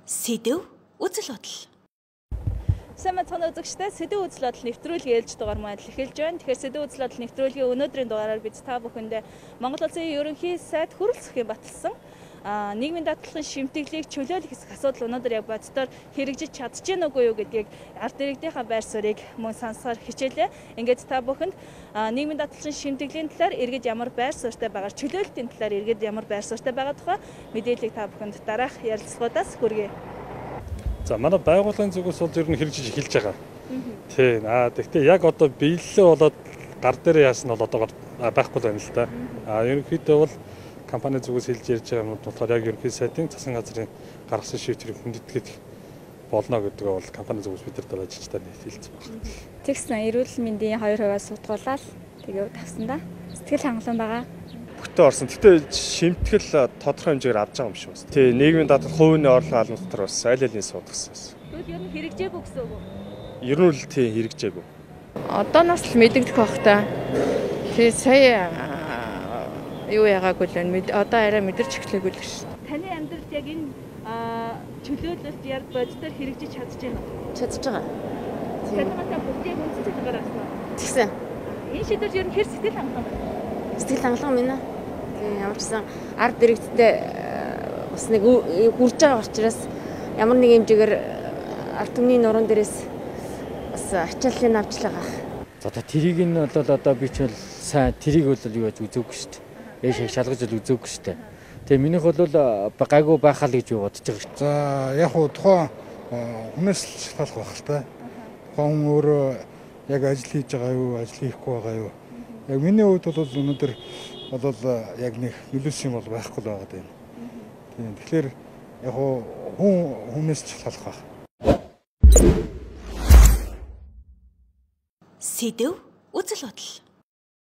Сэдэв үзэл бодол. Сайн мэцхан үзэгчдээ сэдэв үзэл бодол нэвтрүүлгийн ээлж дугаар маань эхэлж байна. Тэгэхээр сэдэв үзэл бодол нэвтрүүлгийн өнөөдрийн дугаараар бид та бүхэндээ Монгол Улсын ерөнхий сайд Хүрэлцэхийн баталсан нийгмийн даатгалын шимтгэлийг чөлөөлөх асуудал өнөөдөр яг боддоор хэрэгжиж чадчихэв нүггүй юу гэдгийг ард иргэдийнхаа байр суурийг мөн сонсохоор хичээлээ. Ингээд та бүхэнд нийгмийн даатгалын шимтгэлийн талаар иргэд ямар байр суурьтай байгаа, чөлөөлтийн талаар иргэд ямар байр суурьтай байгаа тухай мэдээллийг та бүхэнд дараах ярилцлагуудаас хүргэе. За манай байгууллагын зүгээс бол ер нь хэрэгжиж эхэлж байгаа. Тийм. Гэхдээ яг одоо биелэлээ болоод гар дээр яасан бол одоогоор байхгүй байна л да. Ерөнхийдөө бол компани зүгээс хэлж ярьж байгаа юм болохоор яг ерөнхий сайдын засгийн газрын гаргасан шийдвэрийг хүндэтгэх болно гэдгээ бол компани зүгээс бид нар ажиллажтай хэлсэн байна. Тэгсэн эрүүл мэндийн 2% сутгуулаад тэгээд тавсандаа сэтгэл хангалуун байгаа. Бүтэн орсон. Гэтэ шимтгэл тодорхой хэмжээгээр авч байгаа юм шиг байна. Тий, нийгмийн даатгал хувийн орлого албан дотор бас аль алийн суудагсан. Тэгвэл ер нь хэрэгжээгүй гэсэн үг үү? Ер нь л тий хэрэгжээгүй. Одооноос л мэдэгдэх бах та. Тэгээ сая юу яагаагүй л байна. Одоо арай мэдэрч эхлэхгүй л ш. Таны амьдралд яг энэ чөлөөлөлт яг боддоор хэрэгжиж чадчихна уу? Чадж байгаа. Танайхаа бүгдийг үнцэж байгаа юм. Тэгсэн. Энэ шийдвэр ер нь хэр сэтгэл хангалуун байна? Сэтгэл хангалуун минь аа. Ямар ч сан ард иргэдтэй бас нэг үрж байгаа учраас ямар нэг хэмжээгээр ард түмний нуруунд дээрээс бас ачааллыг авч л байгаа. За одоо тэрийг нь бол одоо би ч бол сайн тэрийг бол юу гэж үзээгүй шүү дээ. Яа шалгаж л үзээгүй шүү дээ. Тэгээ минийх бол гайгүй байхаа л гэж бодож байгаа шүү. За яг хуу тухайн хүнээс л шалтгаалх байх л та. Тухайн хүн өөрөө яг ажил хийж байгаа юу, ажил хийхгүй байгаа юу. Яг миний хувьд бол өнөөдөр бол яг нэг нөлөөс юм бол байхгүй л байгаа юм. Тийм. Тэгэхээр яг хүнээс ч шалтгаалх байх. Сэдэв үзэл бодол.